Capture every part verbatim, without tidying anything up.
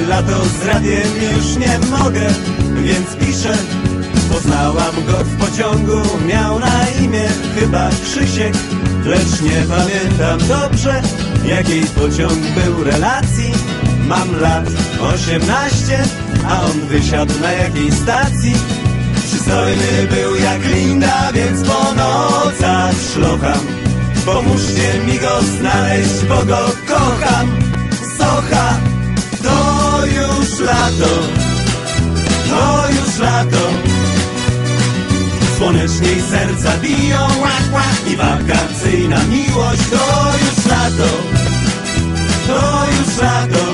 lato z radiem już nie mogę, więc piszę. Poznałam go w pociągu, miał na imię chyba Krzysiek, lecz nie pamiętam dobrze, jakiej pociąg był relacji. Mam lat osiemnaście, a on wysiadł na jakiej stacji. Przystojny był jak Linda, więc po nocach szlocham. Pomóżcie mi go znaleźć, bo go kocham. Socha, to już lato, to już lato. Słoneczniej serca biją, łak, łak, i wakacyjna miłość. To już lato, to już lato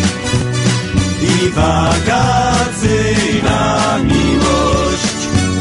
i wakacyjna miłość.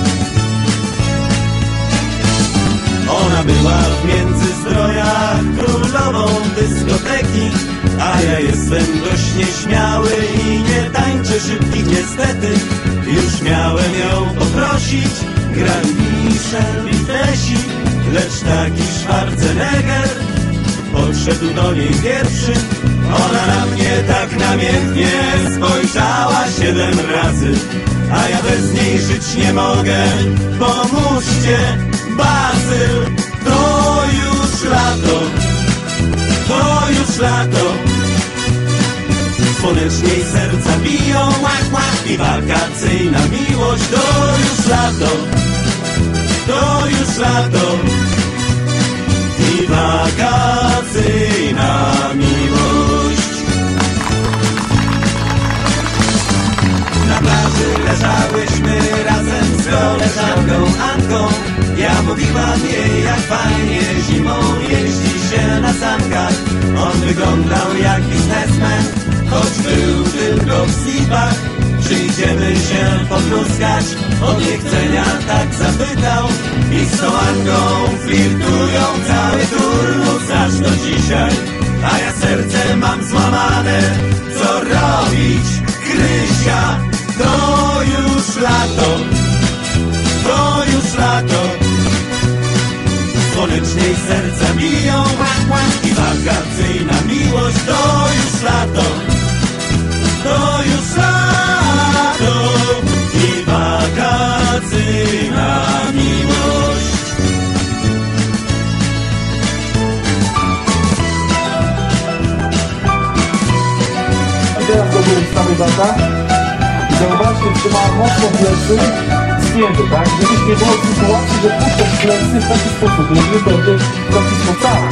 Ona była w Międzyzdrojach królową dyskoteki, a ja jestem dość nieśmiały i nie tańczę szybkich niestety. Już miałem ją poprosić, grał Michel Vitesi, lecz taki Schwarzenegger podszedł do niej pierwszy. Ona na mnie tak namiętnie spojrzała siedem razy, a ja bez niej żyć nie mogę. Pomóżcie, Bazyl, to już lato, to już lato. Słoneczniej serca biją, łak, łak, i wakacyjna miłość. To już lato, to już lato i wakacyjna miłość. Na plaży leżałyśmy razem z koleżanką Anką. Ja mówiłam jej, jak fajnie zimą jeździ się na sankach. On wyglądał jak biznesmen, choć był tylko w slipach. Przyjdziemy się pogrózgać, od niechcenia tak zapytał. I z tą Anką flirtują cały turnus aż do dzisiaj. A ja serce mam złamane, co robić, Krysia? To już lato, to już lato. Słoneczniej serca biją, łak, łak, i wakacyjna miłość. To już lato, to już lato i wakacyjna miłość. I teraz zrobiłem stary data i zauważcie, czy ma mocno plecy zgięty, tak? Żebyś nie było sytuacji, że puszczasz plecy w taki sposób, nie będzie w taki sposób.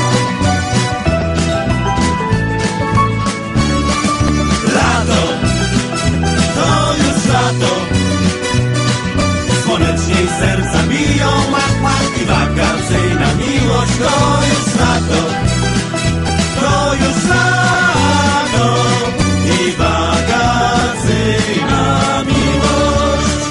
Lato, to już lato. Słoneczniej serca biją, łak, łak, i wakacyjna miłość. To już lato, to już lato i wakacyjna miłość.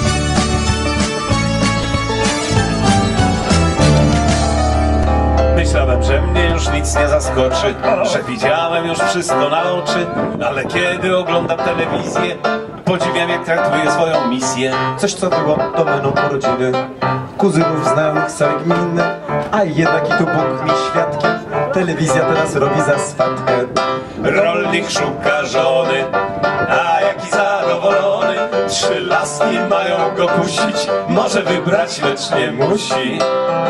Myślałem, że mnie już nic nie zaskoczy, że widziałem już wszystko na oczy, ale kiedy oglądam telewizję, podziwiam, jak traktuje swoją misję. Coś, co było domeną rodziny, kuzynów, znajomych z całej gminy, a jednak i tu Bóg mi świadkiem, telewizja teraz robi za swatkę. Rolnik szuka żony, a jaki zadowolony. Trzy laski mają go kusić, może wybrać, lecz nie musi.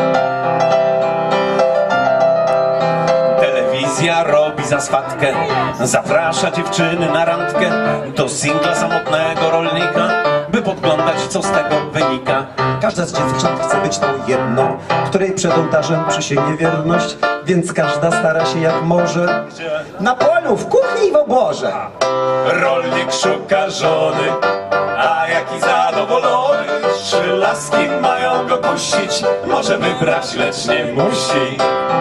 Telewizja robi za swatkę, zaprasza dziewczyny na randkę do singla samotnego rolnika, by podglądać, co z tego wynika. Każda z dziewcząt chce być tą jedną, której przed ołtarzem przysięgnie wierność, więc każda stara się jak może. Na polu, w kuchni i w oborze. Rolnik szuka żony, a jaki zadowolony. Trzy laski mają go kusić, może wybrać, lecz nie musi.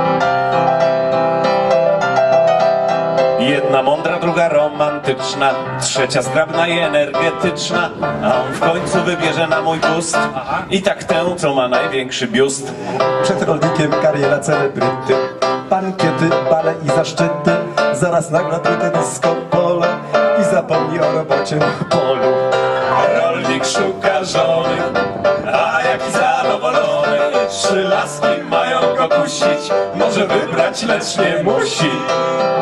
Jedna mądra, druga romantyczna, trzecia zgrabna i energetyczna, a on w końcu wybierze na mój gust i tak tę, co ma największy biust. Przed rolnikiem kariera celebryty, bankiety, bale i zaszczyty, zaraz nagra płytę disco polo i zapomni o robocie na polu. Rolnik szuka żony, a jaki zadowolony. Trzy laski mają go kusić, może wybrać, lecz nie musi.